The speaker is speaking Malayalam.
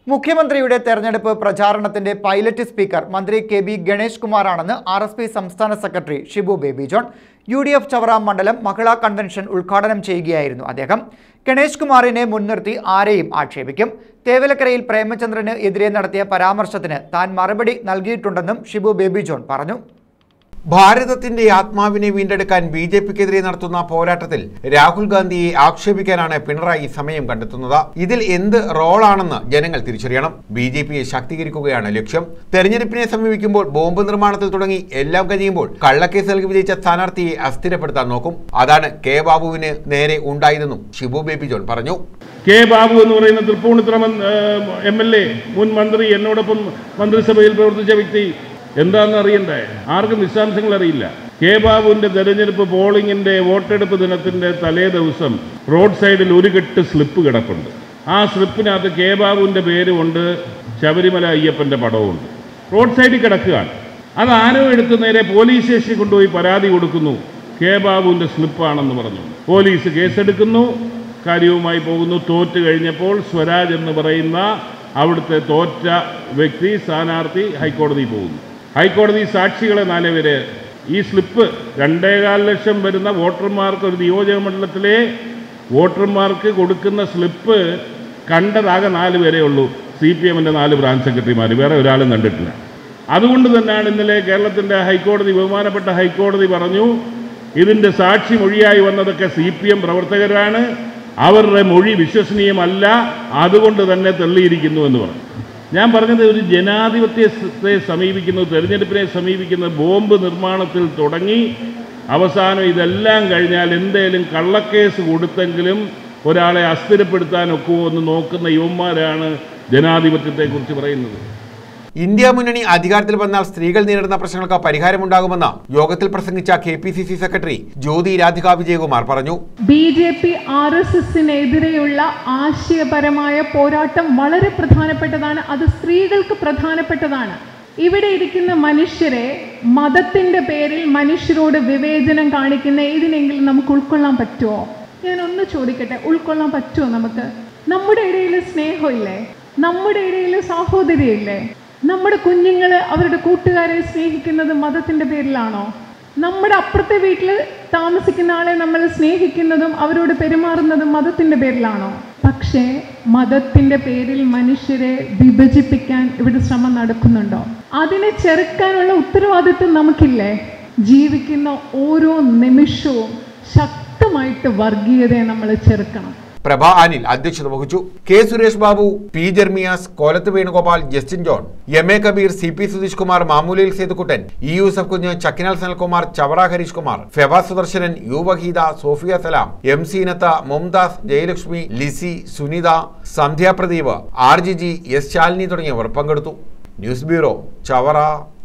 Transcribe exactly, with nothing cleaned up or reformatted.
മുഖ്യമന്ത്രിയുടെ തെരഞ്ഞെടുപ്പ് പ്രചാരണത്തിന്റെ പൈലറ്റ് സ്പീക്കർ മന്ത്രി കെ ബി ഗണേഷ് കുമാറാണെന്ന് ആർ എസ് പി സംസ്ഥാന secretary Shibu Baby John. U D F Chavara മണ്ഡലം മഹിളാ കൺവെൻഷൻ ഉദ്ഘാടനം ചെയ്യുകയായിരുന്നു അദ്ദേഹം. ഗണേഷ് കുമാറിനെ മുൻനിർത്തി ആരെയും ആക്ഷേപിക്കും. തേവലക്കരയിൽ പ്രേമചന്ദ്രന് എതിരെ നടത്തിയ പരാമർശത്തിന് താൻ മറുപടി നൽകിയിട്ടുണ്ടെന്നും ഷിബു ബേബി ജോൺ പറഞ്ഞു. ഭാരതത്തിന്റെ ആത്മാവിനെ വീണ്ടെടുക്കാൻ ബി ജെ പിക്കെതിരെ നടത്തുന്ന പോരാട്ടത്തിൽ രാഹുൽ ഗാന്ധിയെ ആക്ഷേപിക്കാനാണ് പിണറായി സമയം കണ്ടെത്തുന്നത്. ഇതിൽ എന്ത് റോളാണെന്ന് ജനങ്ങൾ തിരിച്ചറിയണം. ബി ജെ പിയെ ശാക്തീകരിക്കുകയാണ് ലക്ഷ്യം. തെരഞ്ഞെടുപ്പിനെ സമീപിക്കുമ്പോൾ ബോംബ് നിർമ്മാണത്തിൽ തുടങ്ങി എല്ലാം കഴിയുമ്പോൾ കള്ളക്കേസ് നൽകി വിജയിച്ച സ്ഥാനാർത്ഥിയെ അസ്ഥിരപ്പെടുത്താൻ നോക്കും. അതാണ് കെ ബാബുവിന് നേരെ ഉണ്ടായതെന്നും ഷിബു ബേബി ജോൺ പറഞ്ഞു. കെ ബാബു എന്ന് പറയുന്ന തൃപ്പൂണിത്തുറ എം എൽ എ, മുൻ മന്ത്രി, എന്നോടൊപ്പം മന്ത്രിസഭയിൽ പ്രവർത്തിച്ച വ്യക്തി, എന്താണെന്ന് അറിയണ്ടേ? ആർക്കും വിശദാംശങ്ങൾ അറിയില്ല. കെ ബാബുവിൻ്റെ തെരഞ്ഞെടുപ്പ് പോളിംഗിൻ്റെ വോട്ടെടുപ്പ് ദിനത്തിൻ്റെ തലേ ദിവസം റോഡ് സൈഡിൽ ഒരു കെട്ട് സ്ലിപ്പ് കിടപ്പുണ്ട്. ആ സ്ലിപ്പിനകത്ത് കെ ബാബുവിൻ്റെ പേരുമുണ്ട്, ശബരിമല അയ്യപ്പൻ്റെ പടവുമുണ്ട്. റോഡ് സൈഡിൽ കിടക്കുകയാണ്. അത് ആരോ എടുത്ത് നേരെ പോലീസ് സ്റ്റേഷനിൽ കൊണ്ടുപോയി പരാതി കൊടുക്കുന്നു. കെ ബാബുവിൻ്റെ സ്ലിപ്പാണെന്ന് പറഞ്ഞു. പോലീസ് കേസെടുക്കുന്നു, കാര്യവുമായി പോകുന്നു. തോറ്റ് കഴിഞ്ഞപ്പോൾ സ്വരാജ് എന്ന് പറയുന്ന അവിടുത്തെ തോറ്റ വ്യക്തി, സ്ഥാനാർത്ഥി ഹൈക്കോടതിയിൽ പോകുന്നു. ഹൈക്കോടതി സാക്ഷികളെ നാല് പേര്, ഈ സ്ലിപ്പ് രണ്ടേകാൽ ലക്ഷം വരുന്ന വോട്ടർമാർക്ക്, ഒരു നിയോജക മണ്ഡലത്തിലെ വോട്ടർമാർക്ക് കൊടുക്കുന്ന സ്ലിപ്പ് കണ്ടതാകെ നാല് പേരേ ഉള്ളൂ. സി പി എമ്മിൻ്റെ നാല് ബ്രാഞ്ച് സെക്രട്ടറിമാർ, വേറെ ഒരാളും കണ്ടിട്ടില്ല. അതുകൊണ്ട് തന്നെയാണ് ഇന്നലെ കേരളത്തിൻ്റെ ഹൈക്കോടതി, ബഹുമാനപ്പെട്ട ഹൈക്കോടതി പറഞ്ഞു, ഇതിൻ്റെ സാക്ഷി മൊഴിയായി വന്നതൊക്കെ സി പി എം പ്രവർത്തകരാണ്, അവരുടെ മൊഴി വിശ്വസനീയമല്ല, അതുകൊണ്ട് തന്നെ തള്ളിയിരിക്കുന്നു എന്ന് പറഞ്ഞു. ഞാൻ പറഞ്ഞത്, ഒരു ജനാധിപത്യത്തെ സമീപിക്കുന്നത്, തെരഞ്ഞെടുപ്പിനെ സമീപിക്കുന്നത് ബോംബ് നിർമ്മാണത്തിൽ തുടങ്ങി അവസാനം ഇതെല്ലാം കഴിഞ്ഞാൽ എന്തേലും കള്ളക്കേസ് കൊടുത്തെങ്കിലും ഒരാളെ അസ്ഥിരപ്പെടുത്താൻ ഒക്കുമോ എന്ന് നോക്കുന്ന യുവന്മാരാണ് ജനാധിപത്യത്തെക്കുറിച്ച് പറയുന്നത്. ഇന്ത്യ മുന്നണി അധികാരത്തിൽ വന്നാൽ സ്ത്രീകൾ നേരിടുന്ന പ്രശ്നങ്ങൾക്ക് പരിഹാരമുണ്ടാകുമെന്ന് യോഗത്തിൽ പ്രസംഗിച്ച K P C C secretary Jyothi Radhika Vijayakumar പറഞ്ഞു. B J P R S എസിനെതിരെയുള്ള ആശയപരമായ പോരാട്ടം വളരെ പ്രധാനപ്പെട്ടതാണ്. അത് സ്ത്രീകൾക്ക് പ്രധാനപ്പെട്ടതാണ്. ഇവിടെ ഇരിക്കുന്ന മനുഷ്യരെ മതത്തിന്റെ പേരിൽ മനുഷ്യരോട് വിവേചനം കാണിക്കുന്ന ഏതിനെങ്കിലും നമുക്ക് ഉൾക്കൊള്ളാൻ പറ്റുമോ? ഞാൻ ഒന്ന് ചോദിക്കട്ടെ, ഉൾക്കൊള്ളാൻ പറ്റുമോ നമുക്ക്? നമ്മുടെ ഇടയിൽ സ്നേഹമില്ലേ? നമ്മുടെ ഇടയിൽ സാഹോദര്യമില്ലേ? നമ്മുടെ കുഞ്ഞുങ്ങൾ അവരുടെ കൂട്ടുകാരെ സ്നേഹിക്കുന്നത് മതത്തിൻ്റെ പേരിലാണോ? നമ്മുടെ അപ്പുറത്തെ വീട്ടിൽ താമസിക്കുന്ന ആളെ നമ്മൾ സ്നേഹിക്കുന്നതും അവരോട് പെരുമാറുന്നതും മതത്തിൻ്റെ പേരിലാണോ? പക്ഷേ മതത്തിൻ്റെ പേരിൽ മനുഷ്യരെ വിഭജിപ്പിക്കാൻ ഇവിടെ ശ്രമം നടക്കുന്നുണ്ടോ? അതിനെ ചെറുക്കാനുള്ള ഉത്തരവാദിത്വം നമുക്കില്ലേ? ജീവിക്കുന്ന ഓരോ നിമിഷവും ശക്തമായിട്ട് വർഗീയതയെ നമ്മൾ ചെറുക്കണം. പ്രഭ അനിൽ അധ്യക്ഷത വഹിച്ചു. K Suresh Babu, P Jermiyas, Kolath Venugopal, Justin John, M A Kabeer, C P Sudheesh Kumar, Mamoolil Sethukuttan, E Yusuf Kunju, Chakkinal Sanalkumar, Chavara Harish Kumar, Febas Sudarsanan, U Waheeda, Sophia Salam, M Seenath, Mumtaz, Jayalakshmi, Lissy, Sunitha, Sandhya Pradeep, R G G, S Shalini തുടങ്ങിയവർ പങ്കെടുത്തു. News bureau, Chavara.